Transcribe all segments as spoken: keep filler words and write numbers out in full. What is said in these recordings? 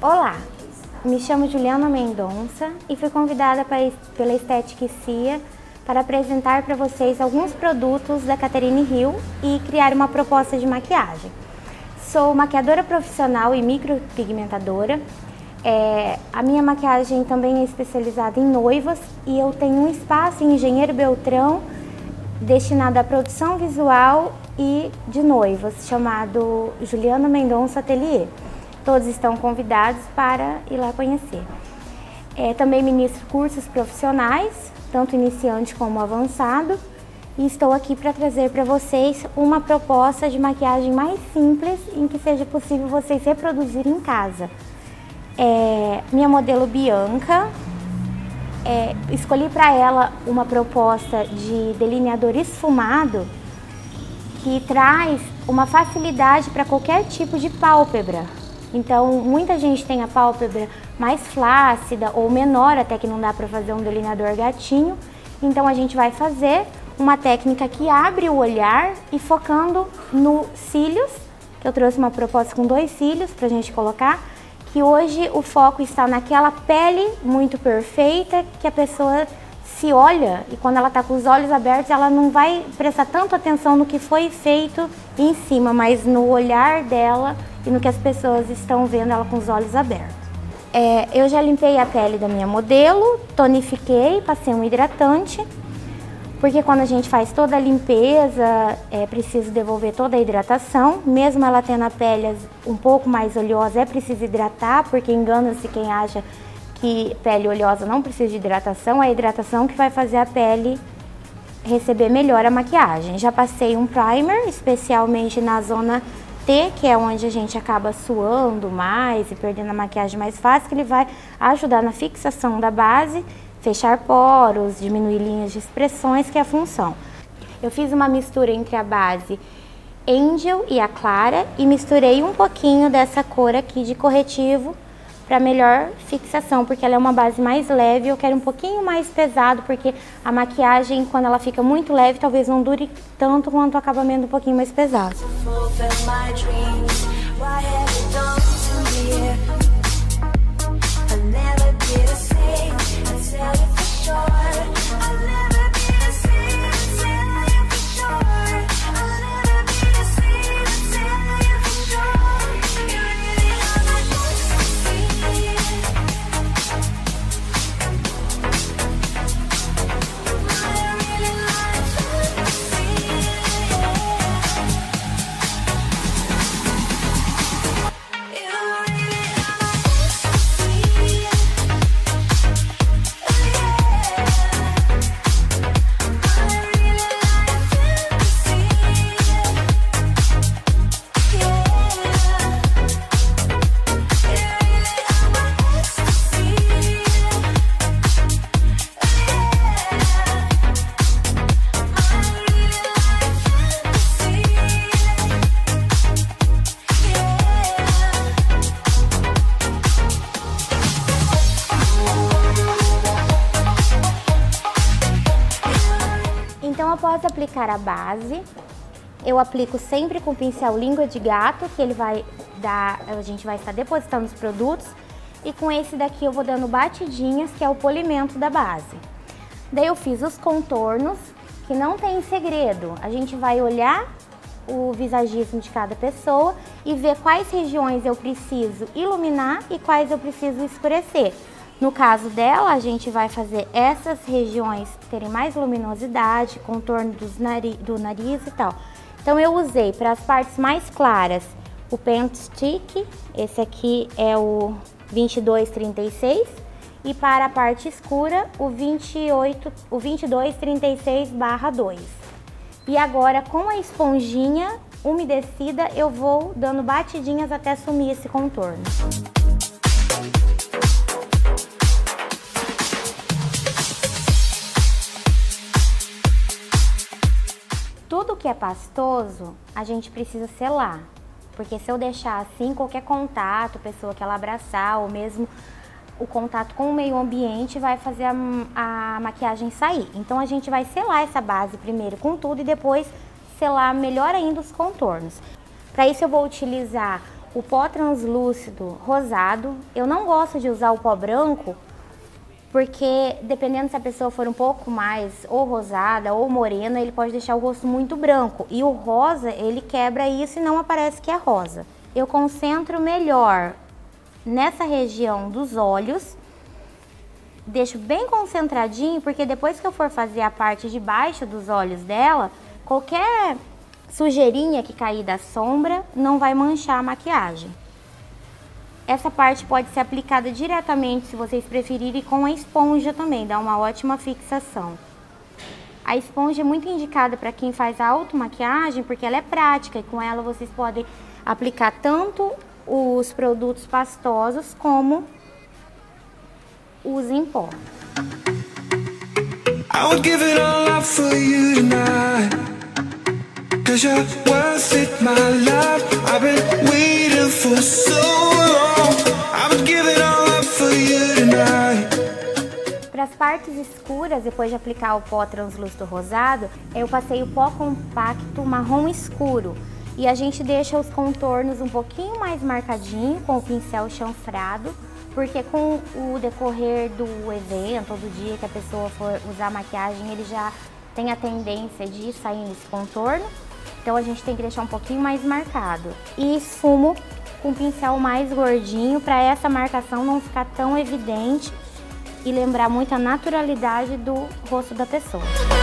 Olá, me chamo Juliana Mendonça e fui convidada pela Estética e Cia para apresentar para vocês alguns produtos da Catherine Hill e criar uma proposta de maquiagem. Sou maquiadora profissional e micropigmentadora. É, a minha maquiagem também é especializada em noivas e eu tenho um espaço em Engenheiro Beltrão destinado à produção visual e de noivas, chamado Juliana Mendonça Atelier. Todos estão convidados para ir lá conhecer. É, também ministro cursos profissionais, tanto iniciante como avançado, e estou aqui para trazer para vocês uma proposta de maquiagem mais simples, em que seja possível vocês reproduzirem em casa. É, minha modelo Bianca, é, escolhi para ela uma proposta de delineador esfumado que traz uma facilidade para qualquer tipo de pálpebra. Então, muita gente tem a pálpebra mais flácida ou menor, até que não dá para fazer um delineador gatinho. Então, a gente vai fazer uma técnica que abre o olhar e focando no cílios, que eu trouxe uma proposta com dois cílios para a gente colocar, que hoje o foco está naquela pele muito perfeita que a pessoa se olha e quando ela está com os olhos abertos ela não vai prestar tanto atenção no que foi feito em cima, mas no olhar dela e no que as pessoas estão vendo ela com os olhos abertos. É, eu já limpei a pele da minha modelo, tonifiquei, passei um hidratante, porque quando a gente faz toda a limpeza, é preciso devolver toda a hidratação. Mesmo ela tendo a pele um pouco mais oleosa, é preciso hidratar, porque engana-se quem acha que pele oleosa não precisa de hidratação. É a hidratação que vai fazer a pele receber melhor a maquiagem. Já passei um primer, especialmente na zona T, que é onde a gente acaba suando mais e perdendo a maquiagem mais fácil, que ele vai ajudar na fixação da base, fechar poros, diminuir linhas de expressões, que é a função. Eu fiz uma mistura entre a base Angel e a Clara e misturei um pouquinho dessa cor aqui de corretivo para melhor fixação, porque ela é uma base mais leve. Eu quero um pouquinho mais pesado, porque a maquiagem, quando ela fica muito leve, talvez não dure tanto quanto o acabamento um pouquinho mais pesado. Então, após aplicar a base, eu aplico sempre com o pincel língua de gato, que ele vai dar, a gente vai estar depositando os produtos, e com esse daqui eu vou dando batidinhas, que é o polimento da base. Daí eu fiz os contornos, que não tem segredo, a gente vai olhar o visagismo de cada pessoa e ver quais regiões eu preciso iluminar e quais eu preciso escurecer. No caso dela, a gente vai fazer essas regiões terem mais luminosidade, contorno dos nari do nariz e tal. Então eu usei para as partes mais claras o Pen Stick, esse aqui é o vinte e dois trinta e seis, e para a parte escura o vinte e oito, o vinte e dois trinta e seis barra dois. E agora com a esponjinha umedecida eu vou dando batidinhas até sumir esse contorno. Tudo que é pastoso, a gente precisa selar, porque se eu deixar assim, qualquer contato, pessoa que ela abraçar, ou mesmo o contato com o meio ambiente vai fazer a, a maquiagem sair. Então a gente vai selar essa base primeiro com tudo e depois selar melhor ainda os contornos. Para isso eu vou utilizar o pó translúcido rosado. Eu não gosto de usar o pó branco, porque dependendo se a pessoa for um pouco mais ou rosada ou morena, ele pode deixar o rosto muito branco. E o rosa, ele quebra isso e não aparece que é rosa. Eu concentro melhor nessa região dos olhos, deixo bem concentradinho, porque depois que eu for fazer a parte de baixo dos olhos dela, qualquer sujeirinha que cair da sombra não vai manchar a maquiagem. Essa parte pode ser aplicada diretamente, se vocês preferirem, com a esponja também, dá uma ótima fixação. A esponja é muito indicada para quem faz a automaquiagem, porque ela é prática e com ela vocês podem aplicar tanto os produtos pastosos como os em pó. I would give it all up for you tonight, 'cause you're worth it, my love. I've been waiting for so long. I would give it all up for you tonight. Para as partes escuras, depois de aplicar o pó translúcido rosado, eu passei o pó compacto marrom escuro. E a gente deixa os contornos um pouquinho mais marcadinho com o pincel chanfrado, porque com o decorrer do evento ou do dia que a pessoa for usar maquiagem, ele já tem a tendência de sair nesse contorno. Então a gente tem que deixar um pouquinho mais marcado. E esfumo com o pincel mais gordinho para essa marcação não ficar tão evidente e lembrar muito a naturalidade do rosto da pessoa.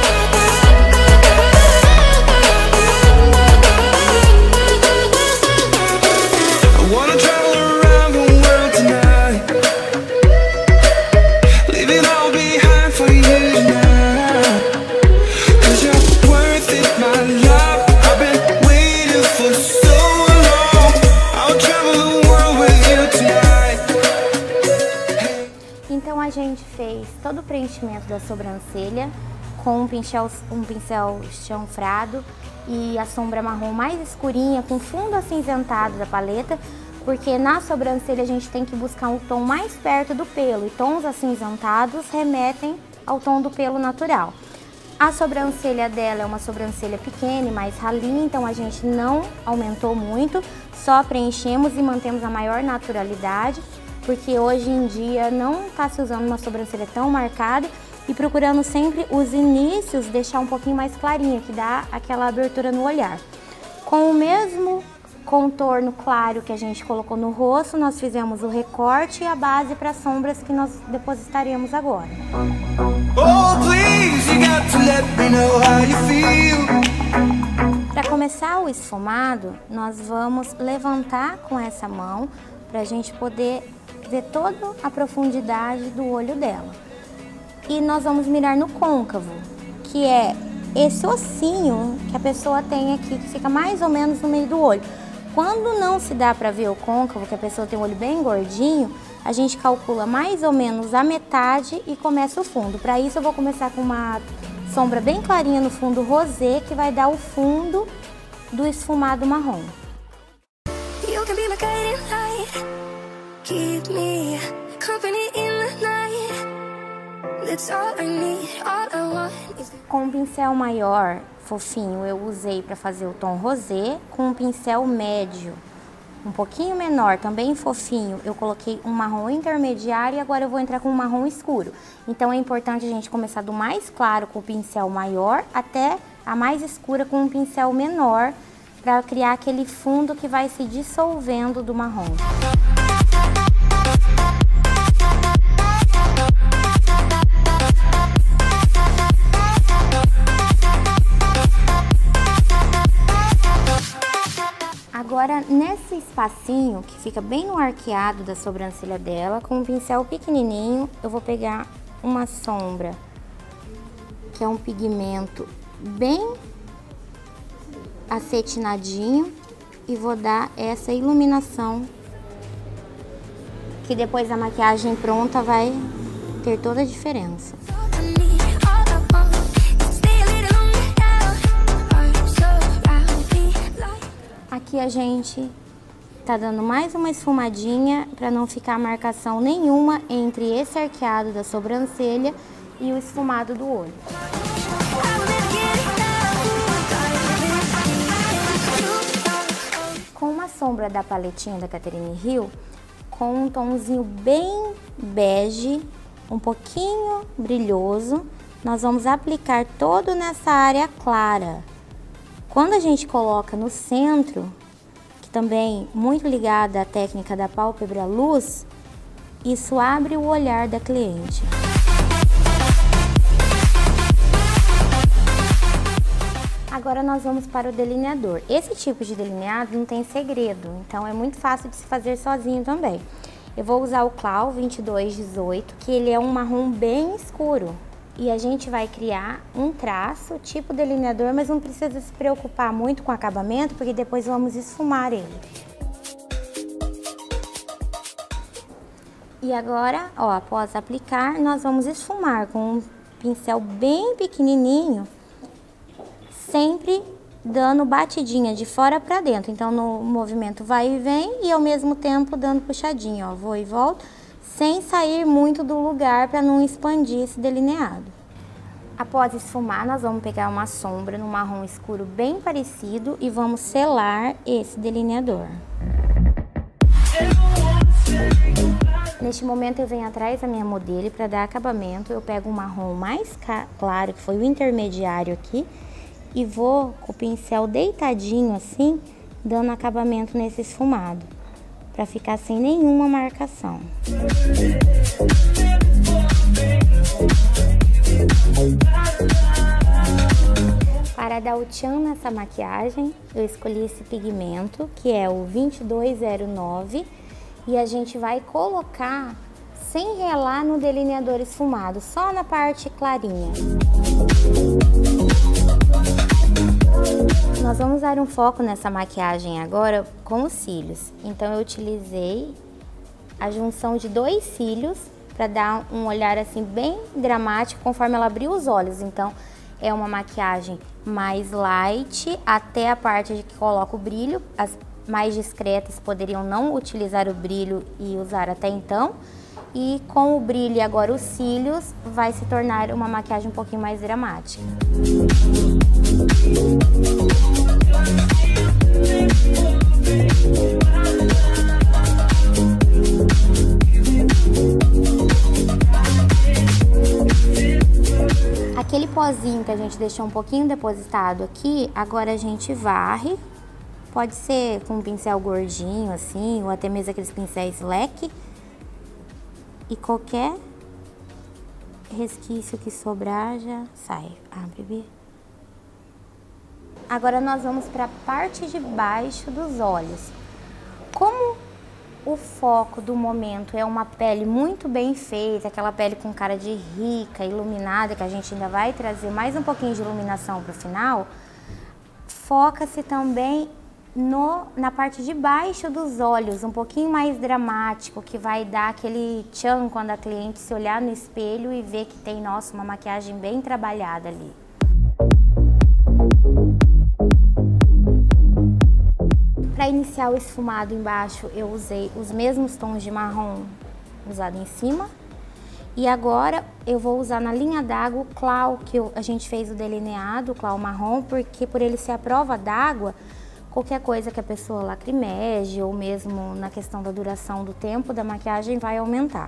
Então a gente fez todo o preenchimento da sobrancelha com um pincel, um pincel chanfrado e a sombra marrom mais escurinha com fundo acinzentado da paleta, porque na sobrancelha a gente tem que buscar um tom mais perto do pelo e tons acinzentados remetem ao tom do pelo natural. A sobrancelha dela é uma sobrancelha pequena e mais ralinha, então a gente não aumentou muito, só preenchemos e mantemos a maior naturalidade, porque hoje em dia não está se usando uma sobrancelha tão marcada e procurando sempre os inícios deixar um pouquinho mais clarinha, que dá aquela abertura no olhar. Com o mesmo contorno claro que a gente colocou no rosto, nós fizemos o recorte e a base para as sombras que nós depositaremos agora. Para começar o esfumado, nós vamos levantar com essa mão para a gente poder ver toda a profundidade do olho dela. E nós vamos mirar no côncavo, que é esse ossinho que a pessoa tem aqui, que fica mais ou menos no meio do olho. Quando não se dá para ver o côncavo, que a pessoa tem o olho bem gordinho, a gente calcula mais ou menos a metade e começa o fundo. Para isso eu vou começar com uma sombra bem clarinha no fundo rosé, que vai dar o fundo do esfumado marrom. You can be my guiding light. Keep me company in the night. That's all I need, all I want is... Com um pincel maior, fofinho, eu usei para fazer o tom rosé. Com um pincel médio, um pouquinho menor, também fofinho, eu coloquei um marrom intermediário e agora eu vou entrar com um marrom escuro. Então é importante a gente começar do mais claro com o pincel maior até a mais escura com um pincel menor, para criar aquele fundo que vai se dissolvendo do marrom. Agora, nesse espacinho que fica bem no arqueado da sobrancelha dela, com um pincel pequenininho, eu vou pegar uma sombra, que é um pigmento bem acetinadinho, e vou dar essa iluminação, que depois da maquiagem pronta vai ter toda a diferença. Aqui a gente tá dando mais uma esfumadinha para não ficar marcação nenhuma entre esse arqueado da sobrancelha e o esfumado do olho. Com uma sombra sombra da paletinha da Catherine Hill com um tomzinho bem bege, um pouquinho brilhoso. Nós vamos aplicar todo nessa área clara. Quando a gente coloca no centro, que também muito ligada à técnica da pálpebra luz, isso abre o olhar da cliente. Agora nós vamos para o delineador. Esse tipo de delineado não tem segredo, então é muito fácil de se fazer sozinho também. Eu vou usar o Clau vinte e dois dezoito, que ele é um marrom bem escuro. E a gente vai criar um traço tipo delineador, mas não precisa se preocupar muito com o acabamento, porque depois vamos esfumar ele. E agora, ó, após aplicar, nós vamos esfumar com um pincel bem pequenininho, sempre dando batidinha de fora para dentro. Então, no movimento vai e vem e ao mesmo tempo dando puxadinha, ó, vou e volto, sem sair muito do lugar para não expandir esse delineado. Após esfumar, nós vamos pegar uma sombra no marrom escuro bem parecido e vamos selar esse delineador. Neste momento eu venho atrás da minha modelo para dar acabamento, eu pego um marrom mais claro, que foi o intermediário aqui, e vou com o pincel deitadinho assim, dando acabamento nesse esfumado, para ficar sem nenhuma marcação. Para dar o tchan nessa maquiagem, eu escolhi esse pigmento, que é o vinte e dois zero nove, e a gente vai colocar sem relar no delineador esfumado, só na parte clarinha. Nós vamos dar um foco nessa maquiagem agora com os cílios. Então eu utilizei a junção de dois cílios para dar um olhar assim bem dramático conforme ela abriu os olhos. Então é uma maquiagem mais light até a parte de que coloca o brilho. As mais discretas poderiam não utilizar o brilho e usar até então. E com o brilho e agora os cílios, vai se tornar uma maquiagem um pouquinho mais dramática. Aquele pozinho que a gente deixou um pouquinho depositado aqui, agora a gente varre. Pode ser com um pincel gordinho assim, ou até mesmo aqueles pincéis leque. E qualquer resquício que sobrar já sai. Ah, bebê. Agora nós vamos para a parte de baixo dos olhos. Como o foco do momento é uma pele muito bem feita, aquela pele com cara de rica, iluminada, que a gente ainda vai trazer mais um pouquinho de iluminação para o final, foca-se também No, na parte de baixo dos olhos, um pouquinho mais dramático, que vai dar aquele tchan quando a cliente se olhar no espelho e ver que tem, nossa, uma maquiagem bem trabalhada ali. Para iniciar o esfumado embaixo, eu usei os mesmos tons de marrom usado em cima. E agora eu vou usar na linha d'água o Clau, que eu, a gente fez o delineado, o Clau marrom, porque por ele ser a prova d'água, qualquer coisa que a pessoa lacrimeje ou mesmo na questão da duração do tempo da maquiagem vai aumentar.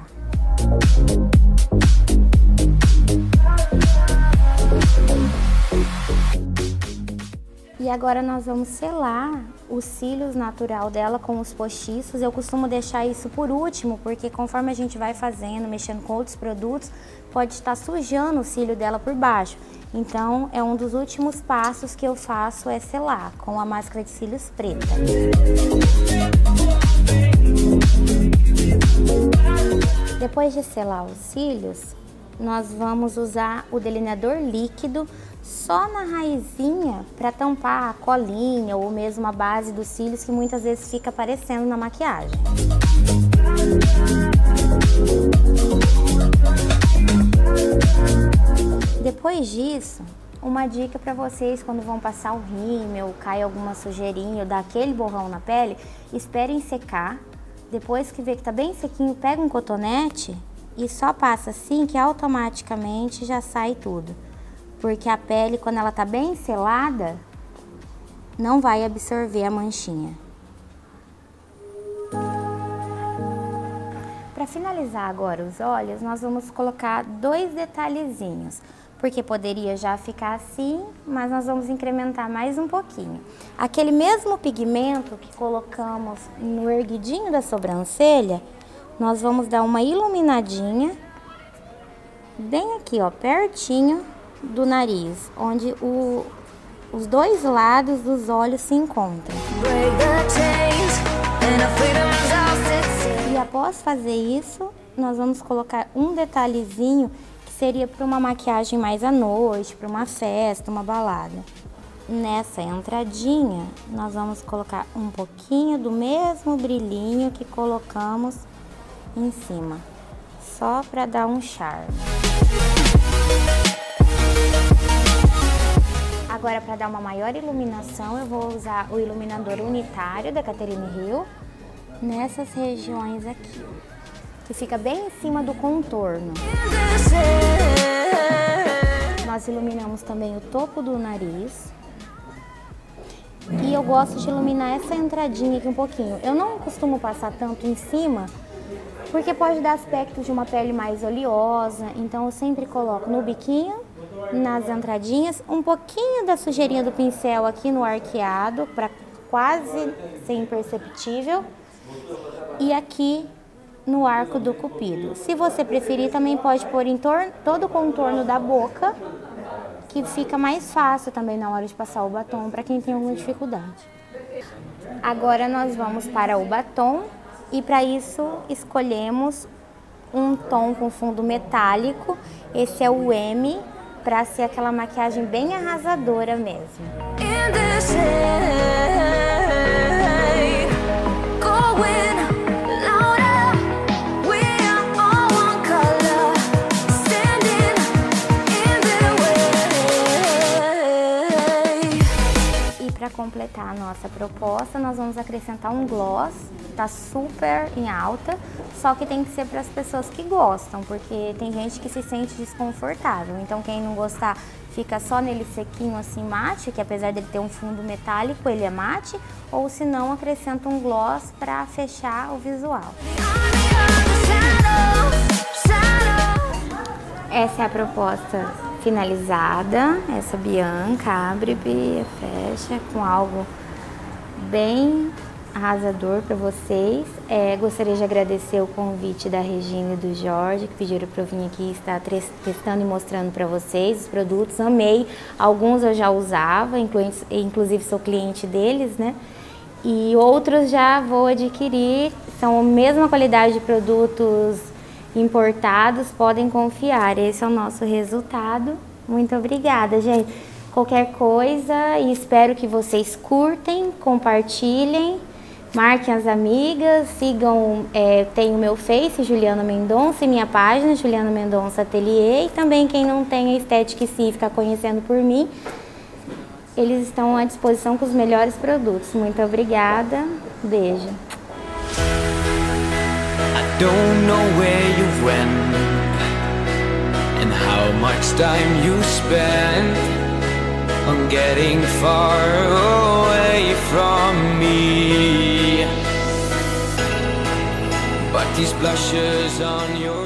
E agora nós vamos selar os cílios natural dela com os postiços. Eu costumo deixar isso por último, porque conforme a gente vai fazendo, mexendo com outros produtos, pode estar sujando o cílio dela por baixo. Então, é um dos últimos passos que eu faço é selar com a máscara de cílios preta. Depois de selar os cílios, nós vamos usar o delineador líquido só na raizinha para tampar a colinha ou mesmo a base dos cílios que muitas vezes fica aparecendo na maquiagem. Depois disso, uma dica para vocês quando vão passar o rímel, cai alguma sujeirinha ou dá aquele borrão na pele, esperem secar. Depois que vê que tá bem sequinho, pega um cotonete e só passa assim que automaticamente já sai tudo. Porque a pele, quando ela tá bem selada, não vai absorver a manchinha. Para finalizar agora os olhos, nós vamos colocar dois detalhezinhos, porque poderia já ficar assim, mas nós vamos incrementar mais um pouquinho. Aquele mesmo pigmento que colocamos no erguidinho da sobrancelha, nós vamos dar uma iluminadinha bem aqui, ó, pertinho do nariz, onde o, os dois lados dos olhos se encontram. E após fazer isso, nós vamos colocar um detalhezinho que seria para uma maquiagem mais à noite, para uma festa, uma balada. Nessa entradinha, nós vamos colocar um pouquinho do mesmo brilhinho que colocamos em cima, só para dar um charme. Agora, para dar uma maior iluminação, eu vou usar o iluminador unitário da Catherine Hill nessas regiões aqui, que fica bem em cima do contorno. Nós iluminamos também o topo do nariz. E eu gosto de iluminar essa entradinha aqui um pouquinho. Eu não costumo passar tanto em cima, porque pode dar aspecto de uma pele mais oleosa. Então eu sempre coloco no biquinho, nas entradinhas, um pouquinho da sujeirinha do pincel aqui no arqueado, para quase ser imperceptível. E aqui no arco do cupido. Se você preferir, também pode pôr em torno, todo o contorno da boca, que fica mais fácil também na hora de passar o batom para quem tem alguma dificuldade. Agora nós vamos para o batom e para isso escolhemos um tom com fundo metálico. Esse é o M, para ser aquela maquiagem bem arrasadora mesmo. Para completar a nossa proposta, nós vamos acrescentar um gloss, tá super em alta, só que tem que ser para as pessoas que gostam, porque tem gente que se sente desconfortável. Então quem não gostar, fica só nele sequinho assim mate, que apesar dele ter um fundo metálico, ele é mate, ou se não, acrescenta um gloss para fechar o visual. Essa é a proposta finalizada. Essa Bianca abre e fecha com algo bem arrasador para vocês. É, gostaria de agradecer o convite da Regina e do Jorge, que pediram para eu vir aqui estar testando e mostrando para vocês os produtos. Amei, alguns eu já usava, inclusive sou cliente deles, né? E outros já vou adquirir, são a mesma qualidade de produtos importados, podem confiar. Esse é o nosso resultado. Muito obrigada, gente. Qualquer coisa, e espero que vocês curtem, compartilhem, marquem as amigas, sigam, é, tem o meu Face, Juliana Mendonça, e minha página, Juliana Mendonça Atelier, e também quem não tem a Estética e Si, fica conhecendo por mim, eles estão à disposição com os melhores produtos. Muito obrigada, beijo. I don't know where you went and how much time you spent on getting far away from me, but these blushes on your